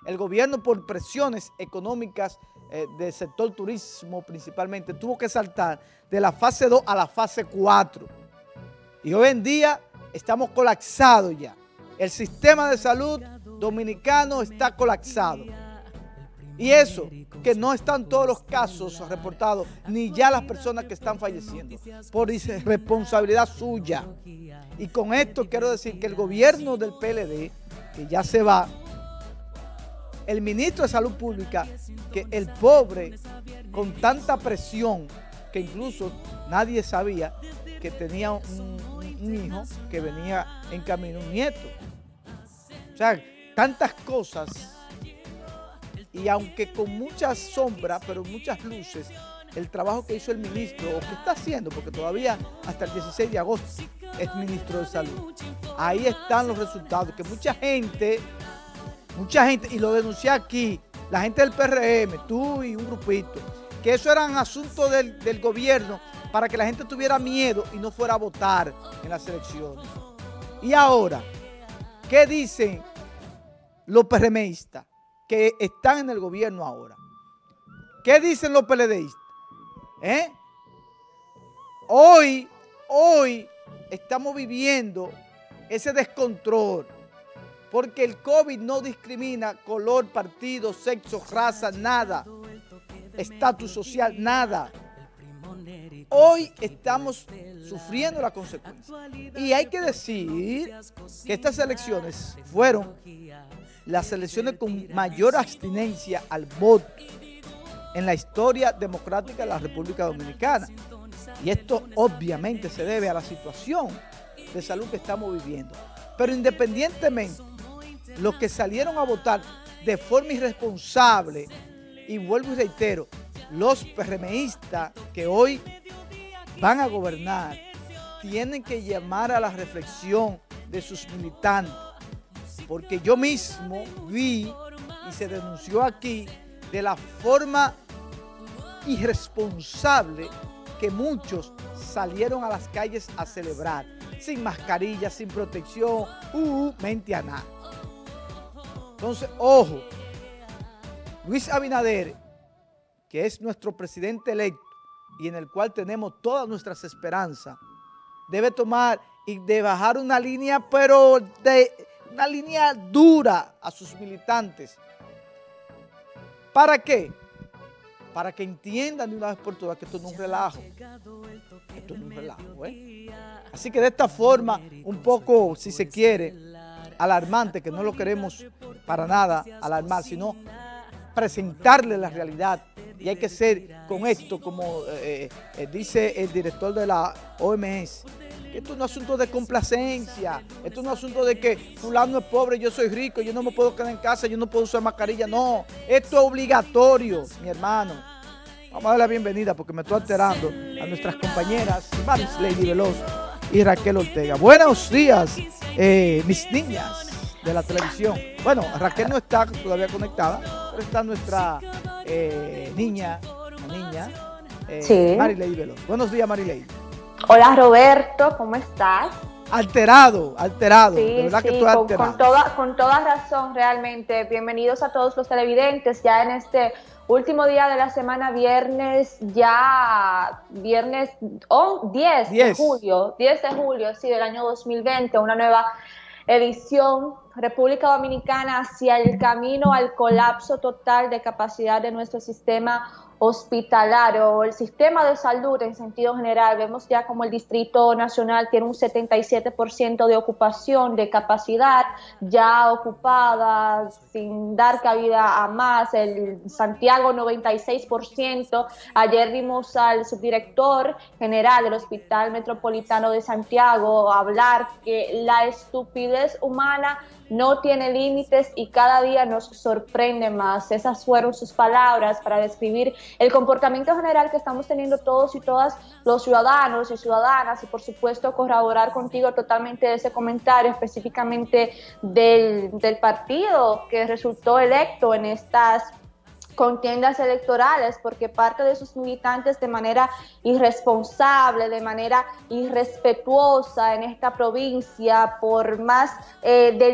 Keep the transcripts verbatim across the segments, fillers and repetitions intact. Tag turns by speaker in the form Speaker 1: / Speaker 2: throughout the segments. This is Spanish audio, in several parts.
Speaker 1: el gobierno por presiones económicas eh, del sector turismo principalmente, tuvo que saltar de la fase dos a la fase cuatro. Y hoy en día estamos colapsados ya. El sistema de salud dominicano está colapsado. Y eso, que no están todos los casos reportados, ni ya las personas que están falleciendo, por responsabilidad suya. Y con esto quiero decir que el gobierno del P L D, que ya se va, el ministro de Salud Pública, que el pobre, con tanta presión, que incluso nadie sabía que tenía un, un hijo que venía en camino, un nieto. O sea, tantas cosas. Y aunque con muchas sombras, pero muchas luces, el trabajo que hizo el ministro, o que está haciendo, porque todavía hasta el dieciséis de agosto es ministro de Salud, ahí están los resultados, que mucha gente, mucha gente, y lo denuncié aquí, la gente del P R M, tú y un grupito, que eso eran asuntos del, del gobierno para que la gente tuviera miedo y no fuera a votar en las elecciones. Y ahora, ¿qué dicen los PRMistas que están en el gobierno ahora? ¿Qué dicen los PLDistas? ¿Eh? Hoy, hoy estamos viviendo ese descontrol, porque el COVID no discrimina color, partido, sexo, raza, nada, estatus social, nada. Hoy estamos sufriendo la consecuencia. Y hay que decir que estas elecciones fueron las elecciones con mayor abstinencia al voto en la historia democrática de la República Dominicana. Y esto obviamente se debe a la situación de salud que estamos viviendo. Pero independientemente, los que salieron a votar de forma irresponsable, y vuelvo y reitero, los PRMistas que hoy van a gobernar, tienen que llamar a la reflexión de sus militantes, porque yo mismo vi y se denunció aquí de la forma irresponsable que muchos salieron a las calles a celebrar, sin mascarilla, sin protección, uh, mente a nada. Entonces, ojo, Luis Abinader, que es nuestro presidente electo y en el cual tenemos todas nuestras esperanzas, debe tomar y de bajar una línea, pero de una línea dura a sus militantes. ¿Para qué? Para que entiendan de una vez por todas que esto no es un relajo. Esto no es un relajo, ¿eh? Así que de esta forma, un poco, si se quiere, alarmante, que no lo queremos para nada alarmar, sino presentarle la realidad. Y hay que ser con esto, como eh, eh, dice el director de la O M S, que esto no es un asunto de complacencia, esto no es un asunto de que fulano es pobre, yo soy rico, yo no me puedo quedar en casa, yo no puedo usar mascarilla. No, esto es obligatorio, mi hermano. Vamos a darle la bienvenida porque me estoy alterando a nuestras compañeras Marislady Veloz y Raquel Ortega. Buenos días, eh, mis niñas de la televisión. Bueno, Raquel no está todavía conectada, pero está nuestra eh, niña, la niña, eh, sí. Marislady Veloz. Buenos días, Marislady.
Speaker 2: Hola, Roberto, ¿cómo estás?
Speaker 1: Alterado, alterado,
Speaker 2: sí,
Speaker 1: de verdad
Speaker 2: sí,
Speaker 1: que estoy
Speaker 2: con,
Speaker 1: alterado.
Speaker 2: Con toda, con toda razón, realmente. Bienvenidos a todos los televidentes, ya en este último día de la semana, viernes, ya viernes oh, diez de julio, diez de julio, sí, del año dos mil veinte, una nueva edición. República Dominicana hacia el camino al colapso total de capacidad de nuestro sistema hospitalario, el sistema de salud en sentido general. Vemos ya como el Distrito Nacional tiene un setenta y siete por ciento de ocupación, de capacidad ya ocupada, sin dar cabida a más. El Santiago noventa y seis por ciento. Ayer vimos al subdirector general del Hospital Metropolitano de Santiago hablar que la estupidez humana no tiene límites y cada día nos sorprende más. Esas fueron sus palabras para describir el comportamiento general que estamos teniendo todos y todas los ciudadanos y ciudadanas, y por supuesto corroborar contigo totalmente ese comentario específicamente del, del partido que resultó electo en estas contiendas electorales, porque parte de sus militantes de manera irresponsable, de manera irrespetuosa en esta provincia, por más eh, delicada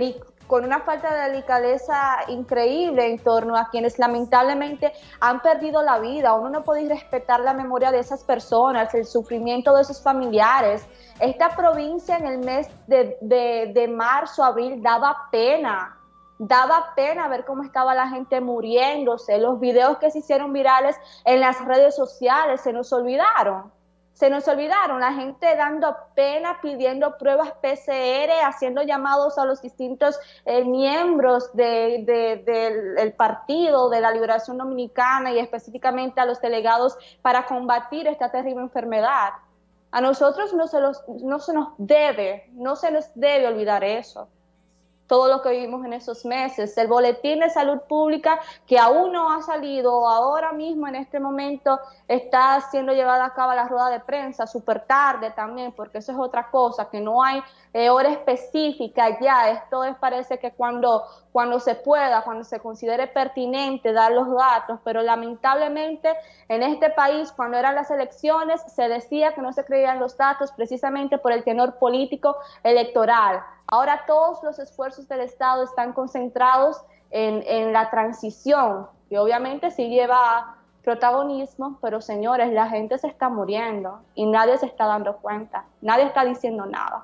Speaker 2: con una falta de delicadeza increíble en torno a quienes lamentablemente han perdido la vida. Uno no puede respetar la memoria de esas personas, el sufrimiento de esos familiares. Esta provincia en el mes de, de, de marzo, abril, daba pena. Daba pena ver cómo estaba la gente muriéndose. Los videos que se hicieron virales en las redes sociales se nos olvidaron. Se nos olvidaron, la gente dando pena, pidiendo pruebas P C R, haciendo llamados a los distintos eh, miembros de, de, de, del Partido de la Liberación Dominicana y específicamente a los delegados para combatir esta terrible enfermedad. A nosotros no se, los, no se nos debe, no se nos debe olvidar eso. Todo lo que vivimos en esos meses, el boletín de salud pública que aún no ha salido, ahora mismo en este momento está siendo llevada a cabo la rueda de prensa, súper tarde también, porque eso es otra cosa, que no hay eh, hora específica ya, esto es, parece que cuando, cuando se pueda, cuando se considere pertinente dar los datos, pero lamentablemente en este país, cuando eran las elecciones, se decía que no se creían los datos precisamente por el tenor político electoral. Ahora todos los esfuerzos del Estado están concentrados en, en la transición, que obviamente sí lleva protagonismo, pero señores, la gente se está muriendo y nadie se está dando cuenta, nadie está diciendo nada.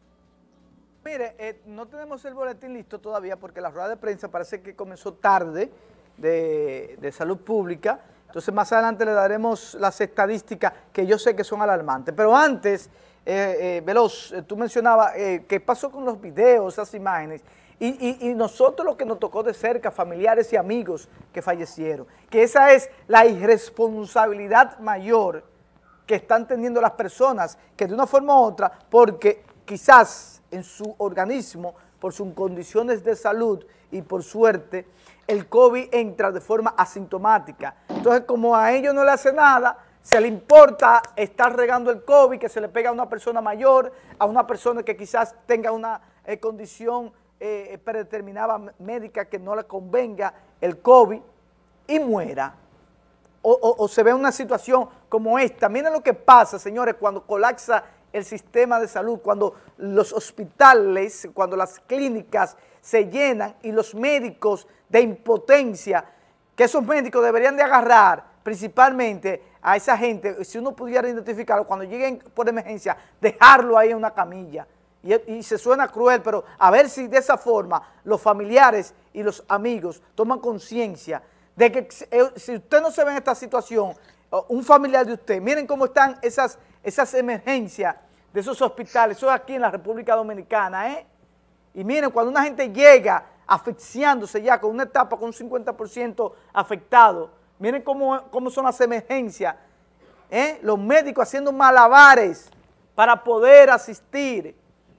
Speaker 1: Mire, eh, no tenemos el boletín listo todavía porque la rueda de prensa parece que comenzó tarde de, de salud pública, entonces más adelante le daremos las estadísticas que yo sé que son alarmantes, pero antes... Eh, eh, Veloz, eh, tú mencionabas eh, qué pasó con los videos, esas imágenes, y, y, y nosotros lo que nos tocó de cerca, familiares y amigos que fallecieron, que esa es la irresponsabilidad mayor que están teniendo las personas, que de una forma u otra, porque quizás en su organismo, por sus condiciones de salud y por suerte, el COVID entra de forma asintomática. Entonces, como a ellos no le hace nada, se le importa estar regando el COVID, que se le pega a una persona mayor, a una persona que quizás tenga una eh, condición eh, predeterminada médica que no le convenga el COVID y muera. O, o, o se ve una situación como esta. Miren lo que pasa, señores, cuando colapsa el sistema de salud, cuando los hospitales, cuando las clínicas se llenan y los médicos de impotencia, que esos médicos deberían de agarrar principalmente a esa gente, si uno pudiera identificarlo, cuando lleguen por emergencia, dejarlo ahí en una camilla. Y, y se suena cruel, pero a ver si de esa forma los familiares y los amigos toman conciencia de que si usted no se ve en esta situación, un familiar de usted, miren cómo están esas, esas emergencias de esos hospitales, eso es aquí en la República Dominicana, ¿eh? Y miren, cuando una gente llega asfixiándose ya con una etapa con un cincuenta por ciento afectado, miren cómo, cómo son las emergencias, ¿eh? Los médicos haciendo malabares para poder asistir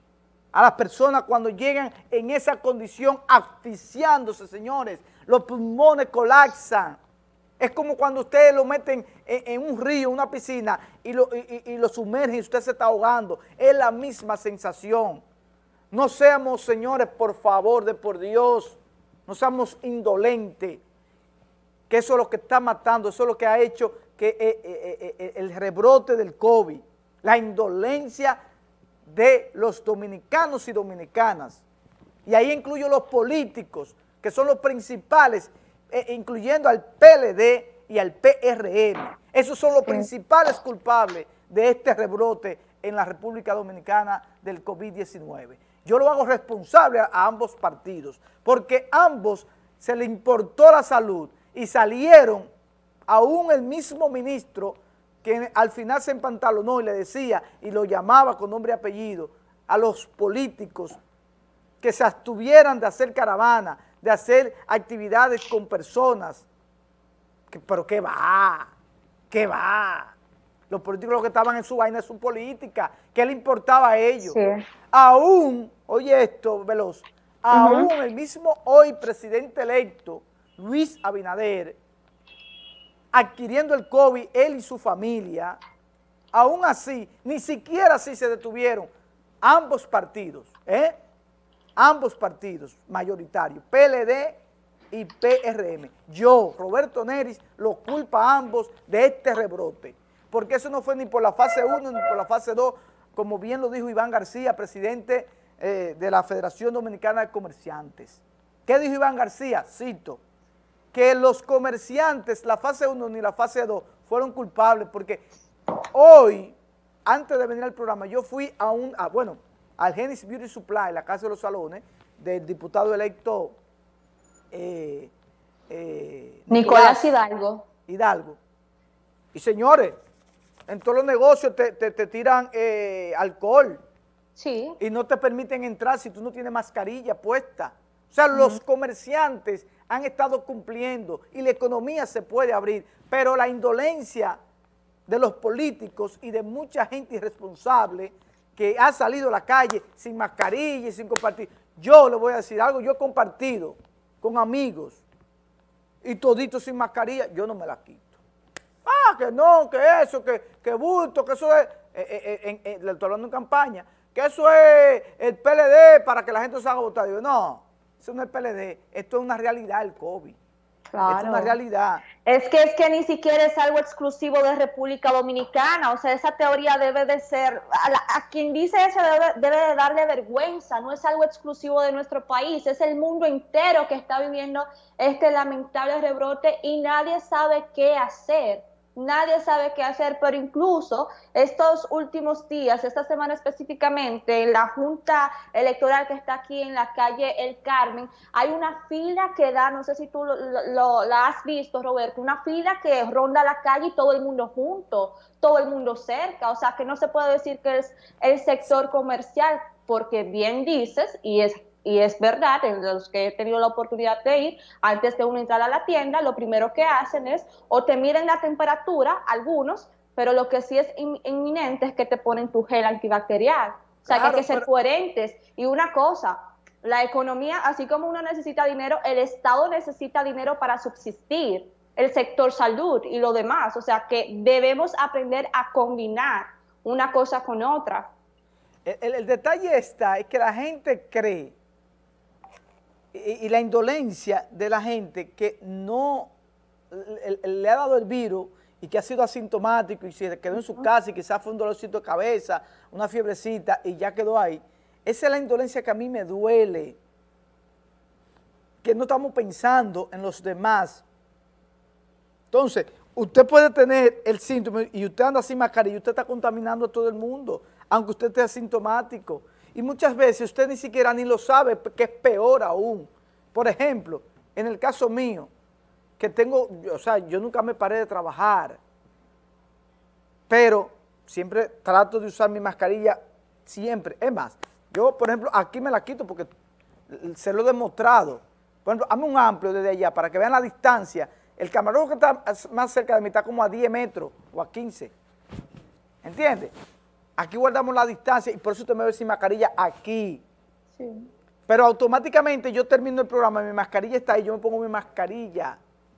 Speaker 1: a las personas cuando llegan en esa condición asfixiándose, señores. Los pulmones colapsan. Es como cuando ustedes lo meten en, en un río, una piscina, y lo, y, y lo sumergen y usted se está ahogando. Es la misma sensación. No seamos, señores, por favor, de por Dios, no seamos indolentes, que eso es lo que está matando, eso es lo que ha hecho que eh, eh, eh, el rebrote del COVID, la indolencia de los dominicanos y dominicanas. Y ahí incluyo los políticos, que son los principales, eh, incluyendo al P L D y al P R M. Esos son los principales culpables de este rebrote en la República Dominicana del COVID diecinueve. Yo lo hago responsable a, a ambos partidos, porque a ambos se le importó la salud y salieron, aún el mismo ministro, que al final se empantalonó y le decía, y lo llamaba con nombre y apellido, a los políticos que se abstuvieran de hacer caravana, de hacer actividades con personas. Que, pero ¿qué va? ¿Qué va? Los políticos lo que estaban en su vaina es su política. ¿Qué le importaba a ellos? Sí. Aún, oye esto, Veloz, aún uh-huh. el mismo hoy presidente electo, Luis Abinader, adquiriendo el COVID, él y su familia, aún así, ni siquiera así se detuvieron ambos partidos, ¿eh? Ambos partidos mayoritarios, P L D y P R M. Yo, Roberto Neris, lo culpa a ambos de este rebrote, porque eso no fue ni por la fase uno ni por la fase dos, como bien lo dijo Iván García, presidente eh, de la Federación Dominicana de Comerciantes. ¿Qué dijo Iván García? Cito, que los comerciantes, la fase uno ni la fase dos, fueron culpables porque hoy, antes de venir al programa, yo fui a un, a, bueno, al Genesis Beauty Supply, la Casa de los Salones, del diputado electo eh, eh,
Speaker 2: Nicolás, Nicolás Hidalgo.
Speaker 1: Hidalgo. Y señores, en todos los negocios te, te, te tiran eh, alcohol.
Speaker 2: Sí.
Speaker 1: Y no te permiten entrar si tú no tienes mascarilla puesta. O sea, uh-huh. los comerciantes han estado cumpliendo y la economía se puede abrir, pero la indolencia de los políticos y de mucha gente irresponsable que ha salido a la calle sin mascarilla y sin compartir. Yo le voy a decir algo, yo he compartido con amigos y toditos sin mascarilla, yo no me la quito. Ah, que no, que eso, que, que bulto, que eso es, eh, eh, eh, eh, le estoy hablando en campaña, que eso es el P L D para que la gente se haga votar. Digo, no, eso no es P L D, esto es una realidad el COVID.
Speaker 2: Claro.
Speaker 1: Esto es una realidad.
Speaker 2: Es que es que ni siquiera es algo exclusivo de República Dominicana, o sea, esa teoría debe de ser, a, la, a quien dice eso debe, debe de darle vergüenza, no es algo exclusivo de nuestro país, es el mundo entero que está viviendo este lamentable rebrote y nadie sabe qué hacer. Nadie sabe qué hacer, pero incluso estos últimos días, esta semana específicamente, en la Junta Electoral que está aquí en la calle El Carmen, hay una fila que da, no sé si tú lo, lo, la has visto, Roberto, una fila que ronda la calle y todo el mundo junto, todo el mundo cerca, o sea que no se puede decir que es el sector comercial, porque bien dices, y es Y es verdad, en los que he tenido la oportunidad de ir, antes de uno entrar a la tienda, lo primero que hacen es, o te miden la temperatura, algunos, pero lo que sí es in, inminente es que te ponen tu gel antibacterial. O sea, claro, que hay que ser pero... coherentes. Y una cosa, la economía, así como uno necesita dinero, el Estado necesita dinero para subsistir, el sector salud y lo demás. O sea, que debemos aprender a combinar una cosa con otra.
Speaker 1: El, el, el detalle está, es que la gente cree, y, y la indolencia de la gente que no le, le ha dado el virus y que ha sido asintomático y se quedó en su casa y quizás fue un dolorcito de cabeza, una fiebrecita y ya quedó ahí. Esa es la indolencia que a mí me duele, que no estamos pensando en los demás. Entonces, usted puede tener el síntoma y usted anda sin mascarilla y usted está contaminando a todo el mundo, aunque usted esté asintomático. Y muchas veces usted ni siquiera ni lo sabe, que es peor aún. Por ejemplo, en el caso mío, que tengo, o sea, yo nunca me paré de trabajar, pero siempre trato de usar mi mascarilla, siempre. Es más, yo, por ejemplo, aquí me la quito porque se lo he demostrado. Por ejemplo, hazme un amplio desde allá para que vean la distancia. El camarógrafo que está más cerca de mí está como a diez metros o a quince. ¿Entiendes? Aquí guardamos la distancia y por eso usted me ve sin mascarilla aquí. Sí. Pero automáticamente yo termino el programa, mi mascarilla está ahí, yo me pongo mi mascarilla.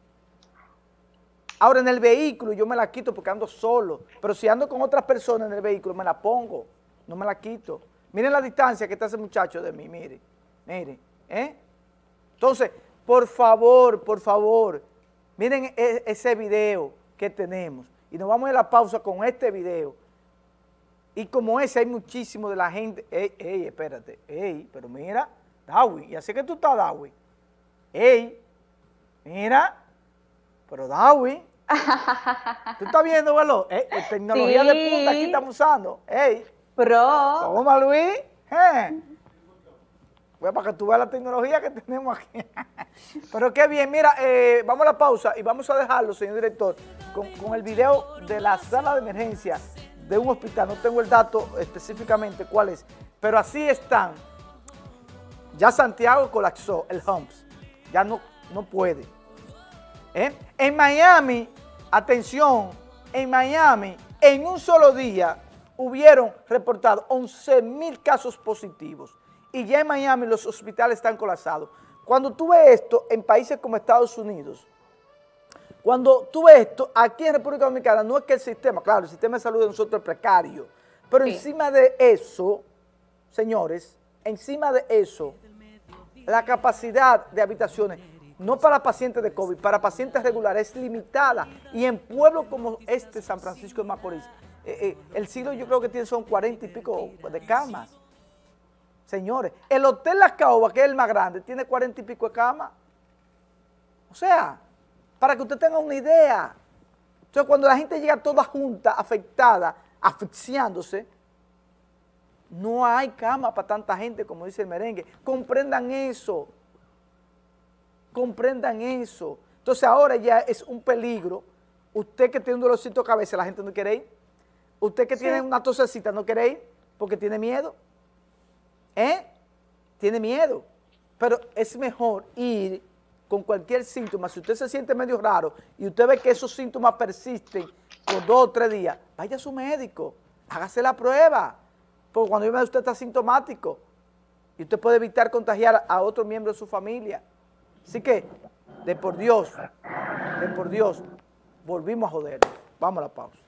Speaker 1: Ahora en el vehículo yo me la quito porque ando solo, pero si ando con otras personas en el vehículo me la pongo, no me la quito. Miren la distancia que está ese muchacho de mí, mire, mire, ¿eh? Entonces, por favor, por favor, miren ese video que tenemos y nos vamos a ir a la pausa con este video. Y como ese hay muchísimo de la gente, ey, ey, espérate, ey, pero mira, Dawi, y así que tú estás, Dawi, ey, mira, pero Dawi, tú estás viendo, ¿verdad? Eh, eh, tecnología sí. de punta aquí estamos usando, ey,
Speaker 2: bro,
Speaker 1: ¿cómo, Luis? Eh. Pues para que tú veas la tecnología que tenemos aquí. Pero qué bien, mira, eh, vamos a la pausa y vamos a dejarlo, señor director, con, con el video de la sala de emergencia de un hospital, no tengo el dato específicamente cuál es, pero así están. Ya Santiago colapsó, el Humps, ya no, no puede. ¿Eh? En Miami, atención, en Miami, en un solo día hubieron reportado once mil casos positivos y ya en Miami los hospitales están colapsados. Cuando tú ves esto en países como Estados Unidos, cuando tú ves esto, aquí en República Dominicana, no es que el sistema, claro, el sistema de salud de nosotros es precario, pero sí. encima de eso, señores, encima de eso, la capacidad de habitaciones, no para pacientes de COVID, para pacientes regulares, es limitada. Y en pueblos como este, San Francisco de Macorís, eh, eh, el siglo yo creo que tiene son cuarenta y pico de camas. O Señores, el Hotel La Caoba, que es el más grande, tiene cuarenta y pico de camas. O sea, para que usted tenga una idea. Entonces, cuando la gente llega toda junta, afectada, asfixiándose, no hay cama para tanta gente, como dice el merengue. Comprendan eso. Comprendan eso. Entonces, ahora ya es un peligro. Usted que tiene un dolorcito de cabeza, la gente no quiere ir. Usted que sí. tiene una tosecita, no quiere ir porque tiene miedo. ¿Eh? Tiene miedo. Pero es mejor ir con cualquier síntoma. Si usted se siente medio raro y usted ve que esos síntomas persisten por dos o tres días, vaya a su médico, hágase la prueba. Porque cuando usted está sintomático y usted puede evitar contagiar a otro miembro de su familia. Así que, de por Dios, de por Dios, volvimos a joder. Vamos a la pausa.